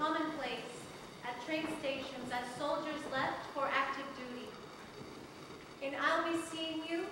commonplace at train stations as soldiers left for active duty. In I'll Be Seeing You,